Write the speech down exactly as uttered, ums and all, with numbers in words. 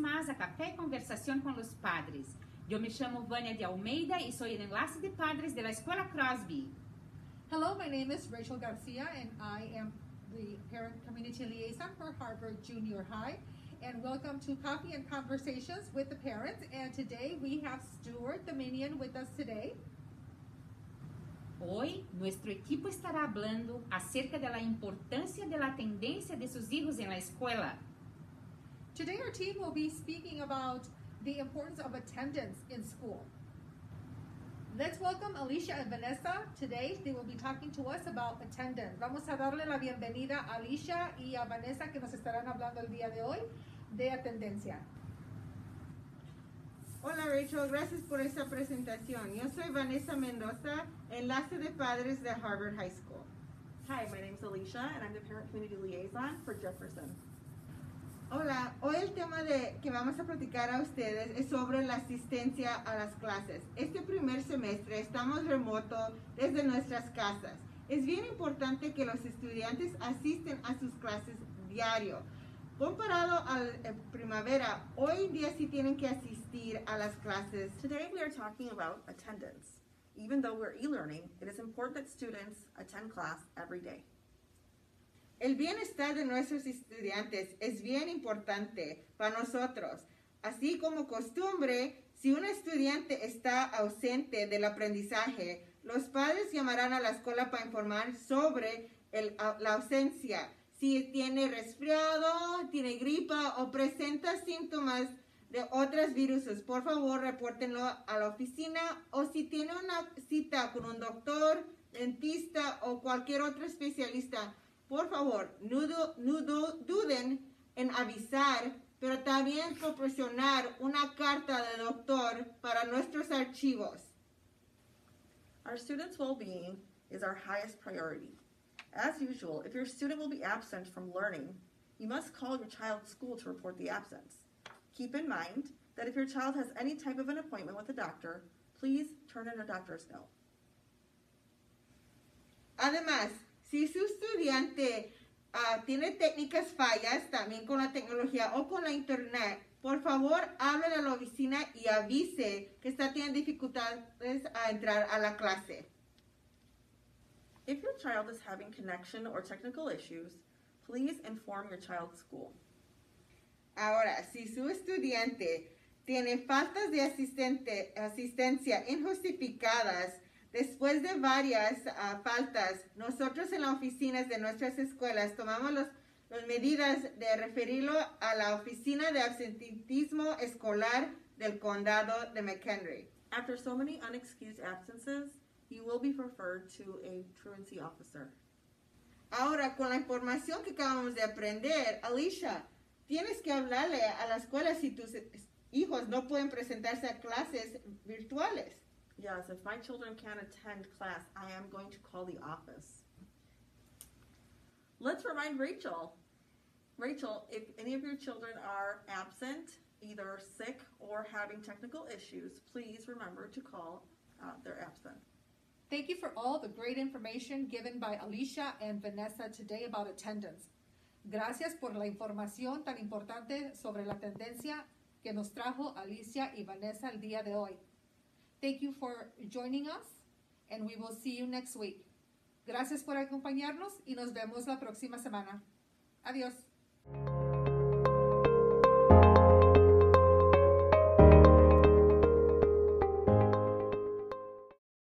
más a Café y Conversación con los Padres. Yo me llamo Vania de Almeida y soy el enlace de padres de la Escuela Crosby. Hello, my name is Rachel Garcia and I am the Parent Community Liaison for Harvard Junior High. And welcome to Coffee and Conversations with the Parents. And today we have Stuart Dominion with us today. Hoy, nuestro equipo estará hablando acerca de la importancia de la atendencia de sus hijos en la escuela. Today our team will be speaking about the importance of attendance in school. Let's welcome Alicia and Vanessa. Today they will be talking to us about attendance. Vamos a darle la bienvenida a Alicia y a Vanessa que nos estarán hablando el día de hoy de atendencia. Hola Rachel, gracias por esta presentación. Yo soy Vanessa Mendoza, enlace de padres de Harvard High School. Hi, my name is Alicia and I'm the Parent Community Liaison for Jefferson. Hola, hoy el tema de que vamos a platicar a ustedes es sobre la asistencia a las clases. Este primer semestre estamos remoto desde nuestras casas. Es bien importante que los estudiantes asisten a sus clases diario. Comparado a la primavera, hoy en día sí tienen que asistir a las clases. Today we are talking about attendance. Even though we're e-learning, it is important that students attend class every day. El bienestar de nuestros estudiantes es bien importante para nosotros. Así como costumbre, si un estudiante está ausente del aprendizaje, los padres llamarán a la escuela para informar sobre el, la ausencia. Si tiene resfriado, tiene gripa o presenta síntomas de otros virus, por favor repórtenlo a la oficina, o si tiene una cita con un doctor, dentista o cualquier otro especialista, por favor, no, no duden en avisar, pero también proporcionar una carta de doctor para nuestros archivos. Our students' well-being is our highest priority. As usual, if your student will be absent from learning, you must call your child's school to report the absence. Keep in mind that if your child has any type of an appointment with a doctor, please turn in a doctor's note. Además, si su estudiante uh, tiene técnicas fallas también con la tecnología o con la internet, por favor, hable a la oficina y avise que está teniendo dificultades a entrar a la clase. If your child is having connection or technical issues, please inform your child's school. Ahora, si su estudiante tiene faltas de asistente, asistencia injustificadas después de varias uh, faltas, nosotros en las oficinas de nuestras escuelas tomamos los, las medidas de referirlo a la oficina de absentismo escolar del condado de McHenry. After so many unexcused absences, you will be referred to a truancy officer. Ahora, con la información que acabamos de aprender, Alicia, tienes que hablarle a la escuela si tus hijos no pueden presentarse a clases virtuales. Yes, if my children can't attend class, I am going to call the office. Let's remind Rachel. Rachel, if any of your children are absent, either sick or having technical issues, please remember to call uh, their absent. Thank you for all the great information given by Alicia and Vanessa today about attendance. Gracias por la información tan importante sobre la tendencia que nos trajo Alicia y Vanessa el día de hoy. Thank you for joining us, and we will see you next week. Gracias por acompañarnos y nos vemos la próxima semana. Adiós.